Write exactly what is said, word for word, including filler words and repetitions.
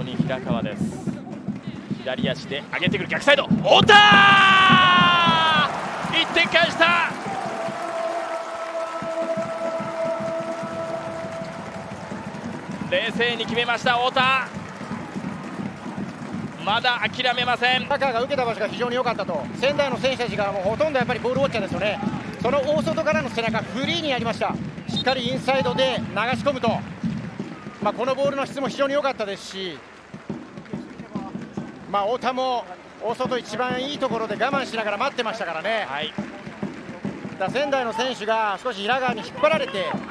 こに平川です。左足で上げてくる逆サイド、太田いってん返した。冷静に決めました太田。まだ諦めません。 サッカーが受けた場所が非常に良かったと。仙台の選手たちがもうほとんどやっぱりボールウォッチャーですよね。その大外からの背中フリーにやりました。しっかりインサイドで流し込むと、まあ、このボールの質も非常に良かったですし、まあ、太田も大外一番いいところで我慢しながら待ってましたからね、はい、だ仙台の選手が少し平川に引っ張られて